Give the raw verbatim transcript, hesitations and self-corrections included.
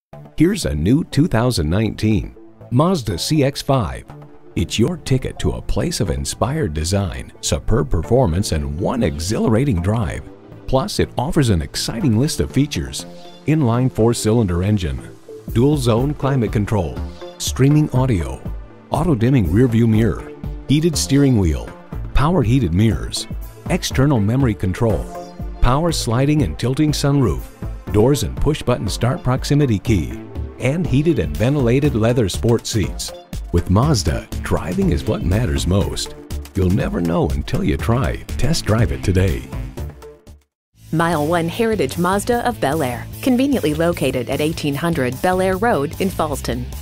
Here's a new two thousand nineteen Mazda C X five. It's your ticket to a place of inspired design, superb performance, and one exhilarating drive. Plus, it offers an exciting list of features: inline four-cylinder engine, dual-zone climate control, streaming audio, auto-dimming rearview mirror, heated steering wheel, power heated mirrors, external memory control, power sliding and tilting sunroof, doors and push-button start proximity key, and heated and ventilated leather sport seats. With Mazda, driving is what matters most. You'll never know until you try. Test drive it today. Mile one Heritage Mazda of Bel Air, conveniently located at eighteen hundred Bel Air Road in Fallston.